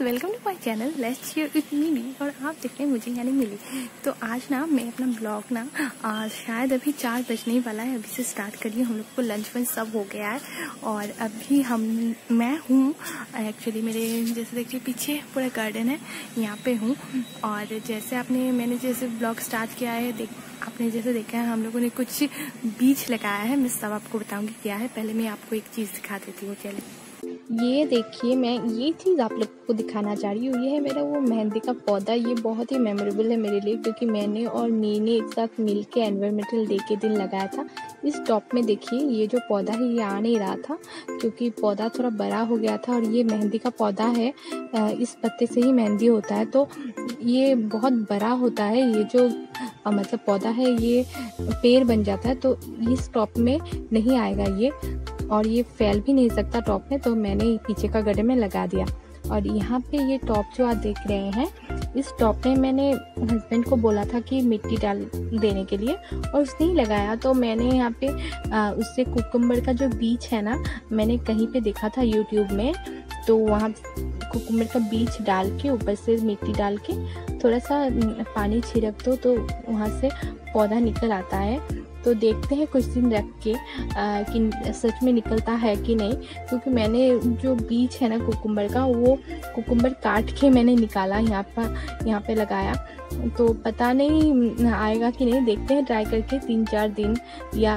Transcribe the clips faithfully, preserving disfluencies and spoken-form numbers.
Welcome to my channel let's share with Mili. और आप देख रहे हैं मुझे यानी मिली। तो आज ना मैं अपना ब्लॉग ना आ, शायद अभी चार बजने ही वाला है, अभी से स्टार्ट करिए। हम लोग को लंच वंच सब हो गया है और अभी हम मैं हूँ एक्चुअली मेरे जैसे देखिए पीछे पूरा गार्डन है, यहाँ पे हूँ। और जैसे आपने मैंने जैसे ब्लॉग स्टार्ट किया है, देख आपने जैसे देखा है हम लोगों ने कुछ बीज लगाया है। मैं सब आपको बताऊँगी क्या है। पहले मैं आपको एक चीज़ दिखा देती हूँ। चलिए ये देखिए, मैं ये चीज़ आप लोग को दिखाना चाह रही हूँ। ये है मेरा वो मेहंदी का पौधा। ये बहुत ही मेमोरेबल है मेरे लिए, क्योंकि मैंने और नी ने एक साथ मिल के एनवायरमेंटल डे के दिन लगाया था। इस टॉप में देखिए, ये जो पौधा है ये आ नहीं रहा था क्योंकि पौधा थोड़ा बड़ा हो गया था। और ये मेहंदी का पौधा है, इस पत्ते से ही मेहंदी होता है, तो ये बहुत बड़ा होता है। ये जो मतलब पौधा है ये पेड़ बन जाता है, तो इस टॉप में नहीं आएगा ये, और ये फैल भी नहीं सकता टॉप में। तो मैंने पीछे का गड्ढे में लगा दिया। और यहाँ पे ये टॉप जो आप देख रहे हैं, इस टॉप में मैंने हस्बैंड को बोला था कि मिट्टी डाल देने के लिए, और उसने ही लगाया। तो मैंने यहाँ पे आ, उससे कुकुम्बर का जो बीज है ना, मैंने कहीं पे देखा था यूट्यूब में, तो वहाँ कुकुम्बर का बीज डाल के ऊपर से मिट्टी डाल के थोड़ा सा पानी छिड़क दो, तो वहाँ से पौधा निकल आता है। तो देखते हैं कुछ दिन रख के आ, कि सच में निकलता है कि नहीं, क्योंकि मैंने जो बीज है ना कुकुम्बर का, वो कुकुम्बर काट के मैंने निकाला, यहाँ पर यहाँ पे लगाया। तो पता नहीं आएगा कि नहीं, देखते हैं ट्राई करके तीन चार दिन या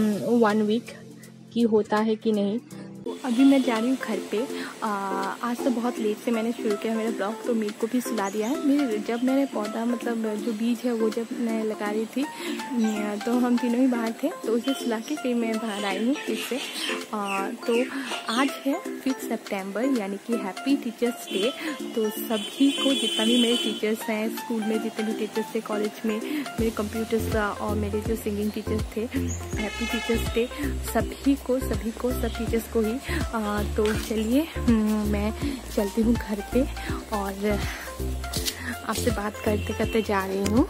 वन वीक की होता है कि नहीं। अभी मैं जा रही हूँ घर पे। आ, आज तो बहुत लेट से मैंने शुरू किया मेरा ब्लॉग, तो मेरे को भी सुला दिया है। मेरे जब मैंने पौधा मतलब जो बीज है वो जब मैं लगा रही थी, तो हम तीनों ही बाहर थे, तो उसे सुला के फिर मैं बाहर आई हूँ फिर से। आ, तो आज है फिफ्थ सितंबर, यानी कि हैप्पी टीचर्स डे। तो सभी को, जितना भी मेरे टीचर्स हैं स्कूल में, जितने भी टीचर्स थे कॉलेज में, मेरे कंप्यूटर्स और मेरे जो सिंगिंग टीचर्स थे, हैप्पी टीचर्स डे सभी को सभी को सब टीचर्स को ही। आ, तो चलिए मैं चलती हूँ घर पे और आपसे बात करते करते जा रही हूँ।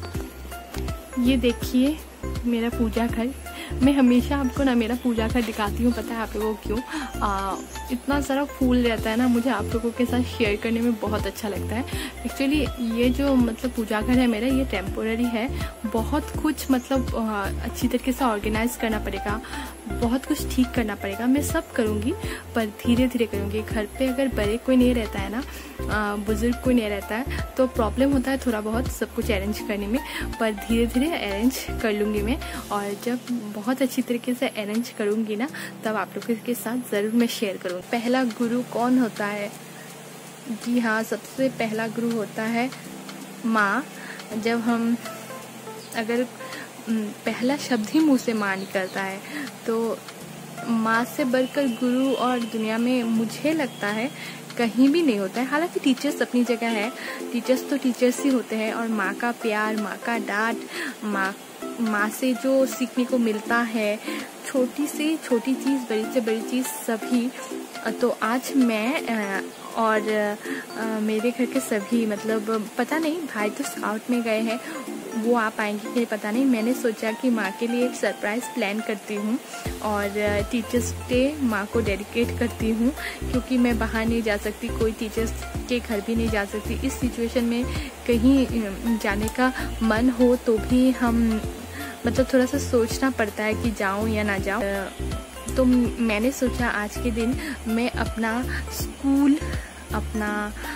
ये देखिए मेरा पूजा घर। मैं हमेशा आपको ना मेरा पूजा घर दिखाती हूँ, पता है आप लोगों को क्यों? आ, इतना सारा फूल रहता है ना, मुझे आप लोगों के साथ शेयर करने में बहुत अच्छा लगता है। एक्चुअली ये जो मतलब पूजा घर है मेरा, ये टेम्पोररी है। बहुत कुछ मतलब आ, अच्छी तरीके से ऑर्गेनाइज करना पड़ेगा, बहुत कुछ ठीक करना पड़ेगा। मैं सब करूँगी पर धीरे धीरे करूँगी। घर पे अगर बड़े कोई नहीं रहता है ना, बुजुर्ग कोई नहीं रहता है, तो प्रॉब्लम होता है थोड़ा बहुत सब कुछ अरेंज करने में, पर धीरे धीरे अरेंज कर लूँगी मैं। और जब बहुत अच्छी तरीके से अरेंज करूँगी ना, तब आप लोगों के साथ ज़रूर मैं शेयर करूँगी। पहला गुरु कौन होता है? जी हाँ, सबसे पहला गुरु होता है माँ। जब हम अगर पहला शब्द ही मुँह से माँ निकलता है, तो माँ से बढ़कर गुरु और दुनिया में मुझे लगता है कहीं भी नहीं होता है। हालांकि टीचर्स अपनी जगह है, टीचर्स तो टीचर्स ही होते हैं, और माँ का प्यार, माँ का डांट, माँ माँ से जो सीखने को मिलता है, छोटी से छोटी चीज़, बड़ी से बड़ी चीज़ सभी। तो आज मैं और मेरे घर के सभी, मतलब पता नहीं, भाई तो स्काउट में गए हैं, वो आ पाएंगे कि पता नहीं। मैंने सोचा कि माँ के लिए एक सरप्राइज़ प्लान करती हूँ और टीचर्स डे माँ को डेडिकेट करती हूँ, क्योंकि मैं बाहर नहीं जा सकती, कोई टीचर्स के घर भी नहीं जा सकती। इस सिचुएशन में कहीं जाने का मन हो तो भी हम मतलब थोड़ा सा सोचना पड़ता है कि जाऊँ या ना जाऊँ। तो मैंने सोचा आज के दिन मैं अपना स्कूल, अपना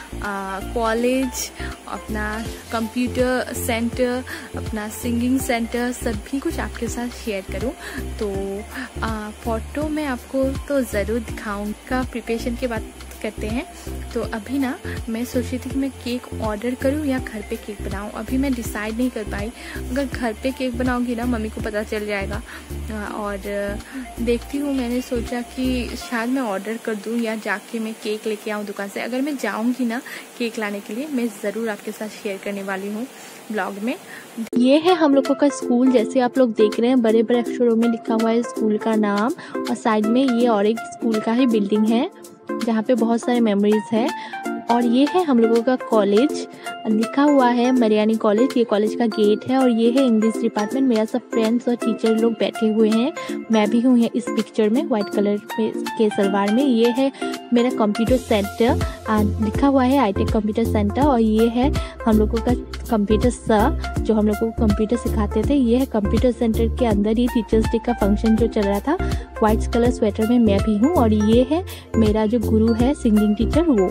कॉलेज, अपना कंप्यूटर सेंटर, अपना सिंगिंग सेंटर, सभी कुछ आपके साथ शेयर करूं। तो आ, फोटो मैं आपको तो ज़रूर दिखाऊंगा। प्रिपरेशन के बाद करते हैं। तो अभी ना मैं सोच रही थी कि मैं केक ऑर्डर करूं या घर पे केक बनाऊं। अभी मैं डिसाइड नहीं कर पाई। अगर घर पे केक बनाऊंगी ना, मम्मी को पता चल जाएगा। और देखती हूँ, मैंने सोचा कि शायद मैं ऑर्डर कर दूं या जाके मैं केक लेके आऊँ दुकान से। अगर मैं जाऊँगी ना केक लाने के लिए, मैं ज़रूर आपके साथ शेयर करने वाली हूँ ब्लॉग में। ये है हम लोगों का स्कूल। जैसे आप लोग देख रहे हैं, बड़े बड़े अक्षरों में लिखा हुआ है स्कूल का नाम, और साइड में ये और एक स्कूल का ही बिल्डिंग है जहाँ पे बहुत सारे मेमोरीज है। और ये है हम लोगों का कॉलेज, लिखा हुआ है मरियानी कॉलेज। ये कॉलेज का गेट है और ये है इंग्लिश डिपार्टमेंट। मेरा सब फ्रेंड्स और टीचर लोग बैठे हुए हैं, मैं भी हूँ इस पिक्चर में वाइट कलर के सलवार में। ये है मेरा कंप्यूटर सेंटर, लिखा हुआ है आई टेक कंप्यूटर सेंटर। और ये है हम लोगों का कंप्यूटर सर जो हम लोगों को कंप्यूटर सिखाते थे। ये है कंप्यूटर सेंटर के अंदर ही टीचर्स डे का फंक्शन जो चल रहा था। वाइट कलर स्वेटर में मैं भी हूँ और ये है मेरा जो गुरु है सिंगिंग टीचर वो।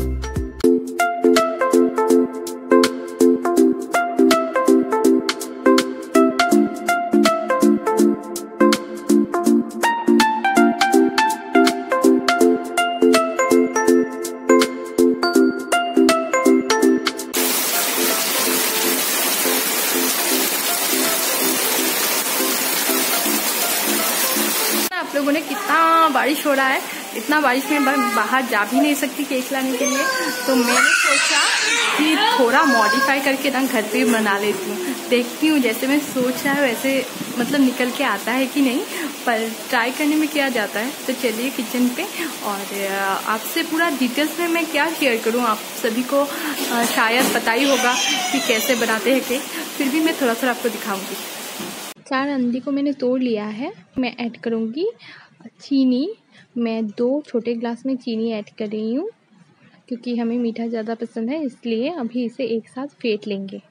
आप लोगों ने कितना बारिश हो रहा है, इतना बारिश में बाहर जा भी नहीं सकती केक लाने के लिए, तो मैंने सोचा कि थोड़ा मॉडिफाई करके ना घर पे बना लेती हूँ। देखती हूँ जैसे मैं सोच रहा है वैसे मतलब निकल के आता है कि नहीं, पर ट्राई करने में क्या जाता है। तो चलिए किचन पे, और आपसे पूरा डिटेल्स में मैं क्या शेयर करूँ, आप सभी को शायद पता ही होगा कि कैसे बनाते हैं केक, फिर भी मैं थोड़ा थोड़ा आपको दिखाऊंगी। चार अंडे को मैंने तोड़ लिया है, मैं ऐड करूँगी चीनी। मैं दो छोटे ग्लास में चीनी ऐड कर रही हूँ क्योंकि हमें मीठा ज़्यादा पसंद है, इसलिए अभी इसे एक साथ फेंट लेंगे।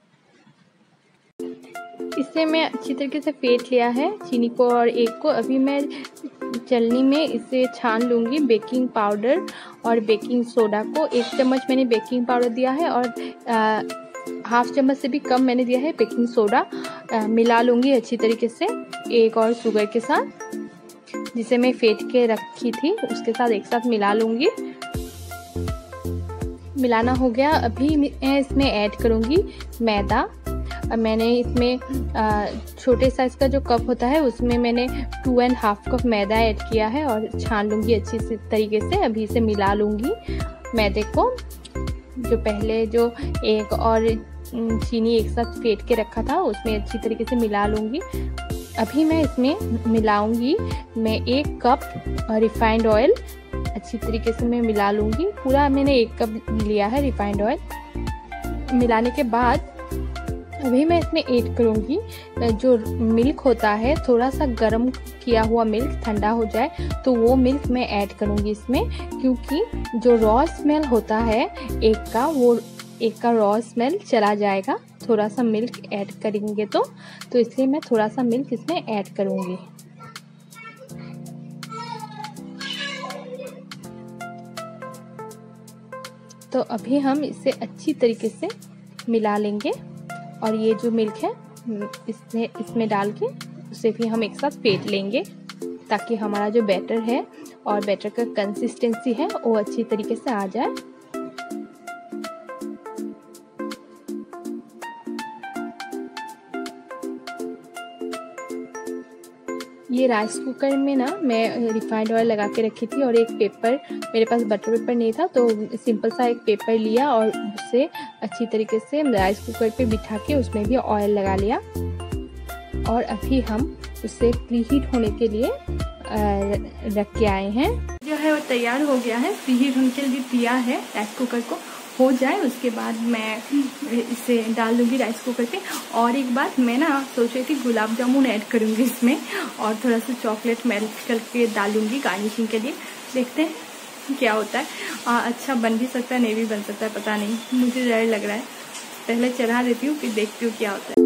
इसे मैं अच्छी तरीके से फेंट लिया है चीनी को और एग को। अभी मैं चलनी में इसे छान लूँगी बेकिंग पाउडर और बेकिंग सोडा को। एक चम्मच मैंने बेकिंग पाउडर दिया है और आ, हाफ चम्मच से भी कम मैंने दिया है बेकिंग सोडा। आ, मिला लूँगी अच्छी तरीके से एग और शुगर के साथ, जिसे मैं फेंट के रखी थी उसके साथ एक साथ मिला लूँगी। मिलाना हो गया, अभी मैं इसमें ऐड करूँगी मैदा। अब मैंने इसमें छोटे साइज़ का जो कप होता है उसमें मैंने टू एंड हाफ कप मैदा ऐड किया है और छान लूँगी अच्छी तरीके से। अभी इसे मिला लूँगी मैदे को, जो पहले जो एग और चीनी एक साथ फेंट के रखा था उसमें अच्छी तरीके से मिला लूँगी। अभी मैं इसमें मिलाऊंगी मैं एक कप रिफाइंड ऑयल, अच्छी तरीके से मैं मिला लूँगी। पूरा मैंने एक कप लिया है रिफाइंड ऑयल। मिलाने के बाद अभी मैं इसमें ऐड करूँगी जो मिल्क होता है, थोड़ा सा गर्म किया हुआ मिल्क, ठंडा हो जाए तो वो मिल्क मैं ऐड करूँगी इसमें, क्योंकि जो रॉ स्मेल होता है एक का, वो एक का रॉ स्मेल चला जाएगा थोड़ा सा मिल्क ऐड करेंगे तो तो इसलिए मैं थोड़ा सा मिल्क इसमें ऐड करूँगी। तो अभी हम इसे अच्छी तरीके से मिला लेंगे और ये जो मिल्क है इसमें इसमें डाल के उसे भी हम एक साथ फेंट लेंगे ताकि हमारा जो बैटर है और बैटर का कंसिस्टेंसी है वो अच्छी तरीके से आ जाए। ये राइस कुकर में ना मैं रिफाइंड ऑयल लगा के रखी थी और एक पेपर, मेरे पास बटर पेपर नहीं था तो सिंपल सा एक पेपर लिया और उसे अच्छी तरीके से राइस कुकर पे बिठा के उसमें भी ऑयल लगा लिया। और अभी हम उसे प्रीहीट होने के लिए रख के आए हैं। जो है वो तैयार हो गया है, प्रीहीट होने के लिए दिया है राइस कुकर को, हो जाए उसके बाद मैं इसे डाल दूँगी राइस कुकर पे। और एक बात मैं ना सोच रही थी गुलाब जामुन ऐड करूँगी इसमें और थोड़ा सा चॉकलेट मेल्ट करके डालूँगी गार्निशिंग के लिए। देखते हैं क्या होता है, आ, अच्छा बन भी सकता है नहीं भी बन सकता है, पता नहीं, मुझे डर लग रहा है। पहले चढ़ा देती हूँ फिर देखती हूँ क्या होता है।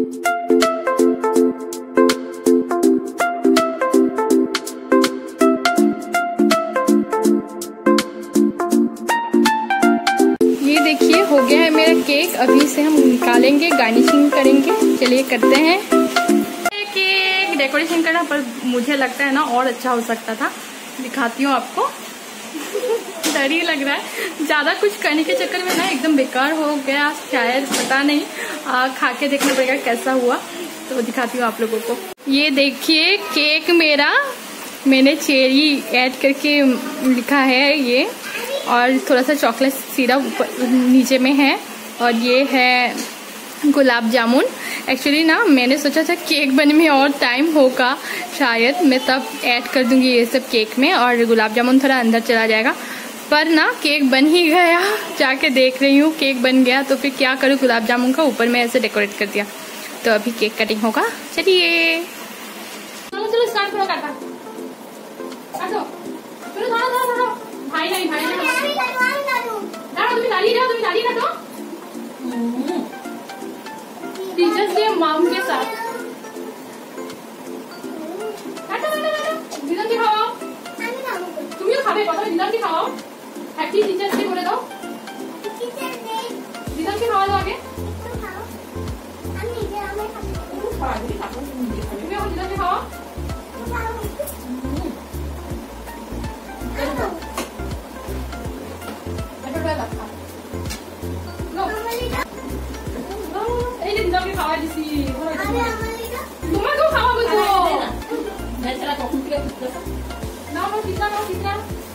देखिए हो गया है मेरा केक, अभी इसे हम निकालेंगे, गार्निशिंग करेंगे। चलिए करते हैं। केक डेकोरेशन करना पर मुझे लगता है ना और अच्छा हो सकता था, दिखाती हूँ आपको। डर ही लग रहा है, ज़्यादा कुछ करने के चक्कर में ना एकदम बेकार हो गया शायद, पता नहीं, आ, खा के देखना पड़ेगा कैसा हुआ। तो दिखाती हूँ आप लोगों को। ये देखिए केक मेरा, मैंने चेरी ऐड करके लिखा है ये, और थोड़ा सा चॉकलेट सिरप नीचे में है, और ये है गुलाब जामुन। एक्चुअली ना मैंने सोचा था केक बनने में और टाइम होगा शायद, मैं तब ऐड कर दूंगी ये सब केक में और गुलाब जामुन थोड़ा अंदर चला जाएगा। पर ना केक बन ही गया, जाके देख रही हूँ केक बन गया। तो फिर क्या करूँ, गुलाब जामुन का ऊपर में ऐसे डेकोरेट कर दिया। तो अभी केक कटिंग होगा, चलिए चलो चलो स्टार्ट करो। काटा काटो, चलो धरो धरो धरो। भाई नहीं भाई नहीं धरो, तुम डाली जाओ, तुम डाली काटो। टीचर्स डे मॉम के साथ काटो काटो काटो। दिदन की खाओ, तुमिও খাবে, প্রথমে দিদাকে খাওয়াও। হ্যাপি টিচার্স ডে বলে দাও। দিদাকে খাওয়া দাও আগে। আমি নিজে আমি খাবো। তুমি এখন দিদাকে খাওয়াও। এই যে দিদাকে খাওয়া দিছি। তোমাকেও খাওয়াবো তো। বেচারা কখন থেকে খুঁজতেছে। নাও নাও দিদা, নাও দিদা।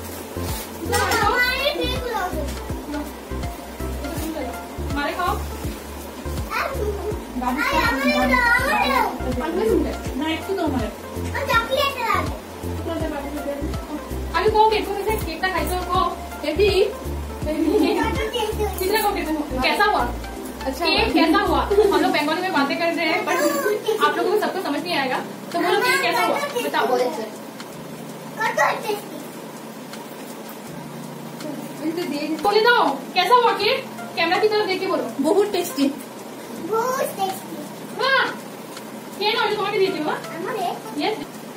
मारे खाओ। अभी को केक को कैसे केक खाई तो को बेबी कितना को केक कैसा हुआ? अच्छा केक कैसा हुआ? हम लोग बंगाली में बातें कर रहे हैं पर आप लोगों को सबको समझ नहीं आएगा, तो बोलो केक कैसा हुआ बताओ। बोले दो कैसा हुआ केक, कैमरा की तरफ देख के बोलो। बहुत टेस्टी, बहुत टेस्टी। हाँ ये ना जो तुम्हारे दिए थे वो यस।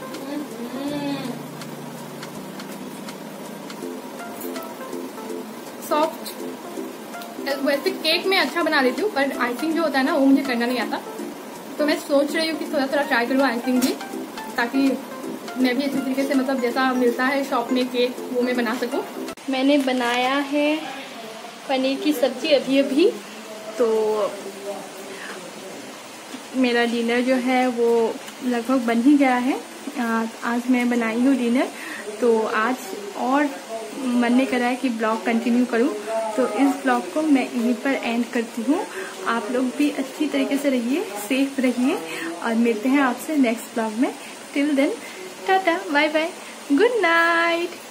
सॉफ्ट। वैसे केक मैं अच्छा बना लेती हूँ पर आइसिंग जो होता है ना वो मुझे करना नहीं आता। तो मैं सोच रही हूँ कि थोड़ा थोड़ा ट्राई करूँ आइसिंग भी, ताकि मैं भी अच्छी तरीके से मतलब जैसा मिलता है शॉप में केक वो मैं बना सकूँ। मैंने बनाया है पनीर की सब्जी अभी अभी। तो मेरा डिनर जो है वो लगभग बन ही गया है। आज मैं बनाई हूँ डिनर, तो आज और मन ने करा है कि ब्लॉग कंटिन्यू करूँ, तो इस ब्लॉग को मैं यहीं पर एंड करती हूँ। आप लोग भी अच्छी तरीके से रहिए, सेफ रहिए और मिलते हैं आपसे नेक्स्ट ब्लॉग में। Till then tata bye bye, good night.